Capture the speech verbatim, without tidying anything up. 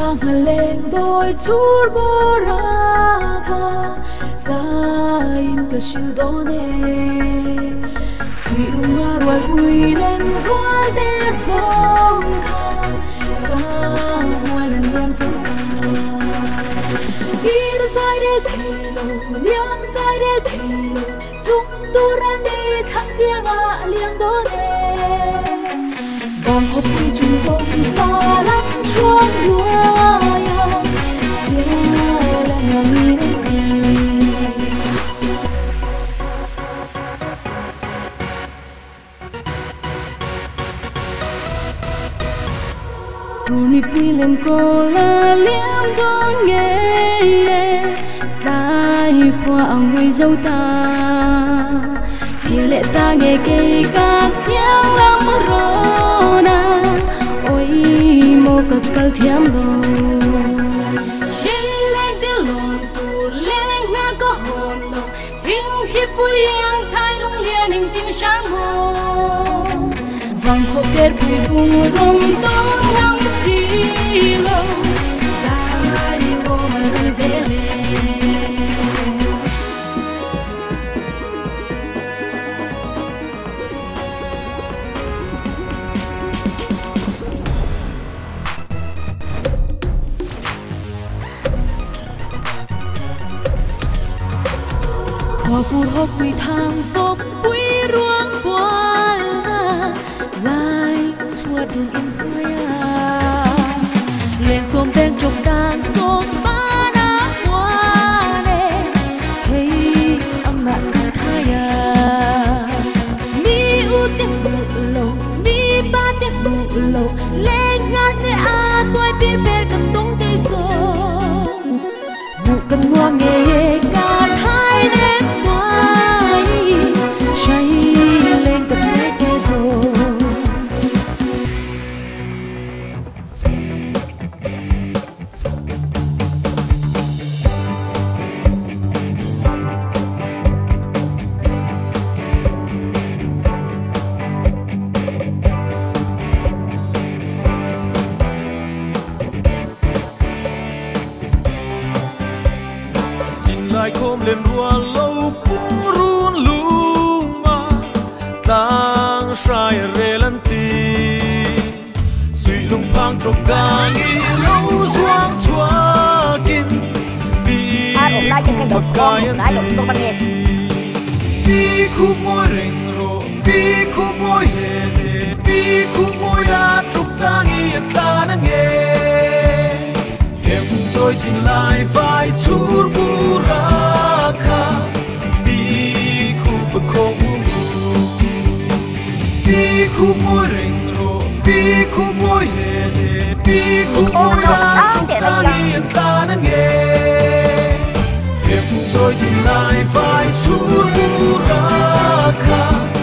Sangha leng doi chur boraka Zain ka shildone Sui ungar wal uilen wal de Sangha Zang walan liam Sangha Ir sai del thelo liam sai del thelo Chung turan de thang tianga liam done Vang khop quy chung bông xa lắm chuông lúa ya Sẽ là ngày đến kỳ Cô nịp quy lên cô là liếm con nghe Tai qua ông người dâu ta Kia lệ ta nghe cây ca xiang lắm rồi na Ôi mô cực cơ thiếm lô Chị lên tiếng lộn tù lên nga có hồn lộn Thím thiếp bùi yên thay lung liền hình tim sáng hồ Vàng khổ kết bùi đùng rung tông ngắm xì lô Đại cô mà rung về lên Hoa phút hốc quy thang phốc quy ruộng quan Lai suốt đường in quaya Lên xôm tên trông đàn xôm ba ná hoa nè Thấy âm mạng cực thaya Mi u tiếng bộ lầu Mi ba tiếng bộ lầu Lên ngát nè à tôi biết bê cần tung tê dô Vụ cần hoa nghề cả hai nè Lại khom lên rùa lâu cũng run lung mà Tang sai rê lần tì Suy lung phang trọc gà nghi lâu xoang xoa kinh Vì khu bậc gai ăn tì Vì khu môi rình rô Vì khu môi hề hề Vì khu môi đá trọc ta nghi ạc ta nâng nghề Em phung rồi thì lại phải chút vu ra khá Vì khu bậc không vu Vì khu môi rình rô Vì khu môi hề hề Vì khu môi đá trục ta nghi ăn ta nâng nghề Em phung rồi thì lại phải chút vu ra khá